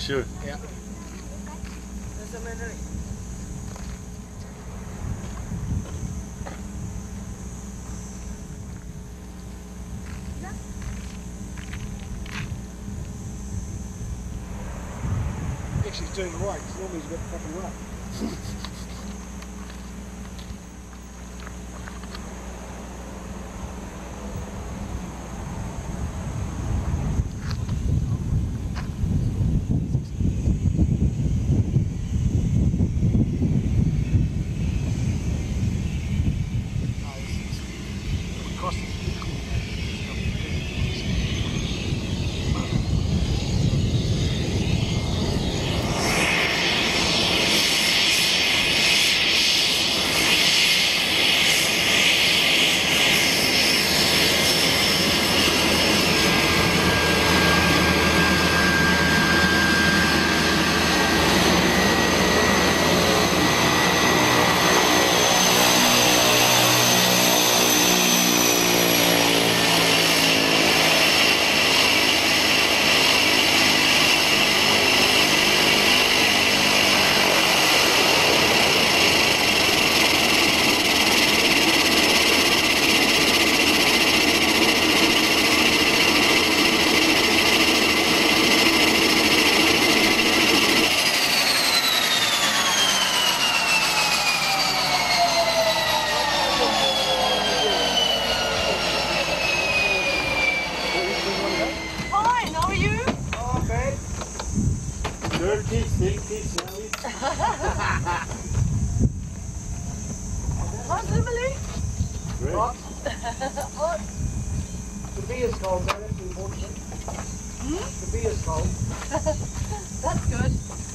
Sure. Yeah. Actually, he's doing right, because normally he's a bit fucking rough. Dirty, stinky, smelly. How's Emily? Great. Hot. The beer's cold, though, that's important. The beer's cold. That's good.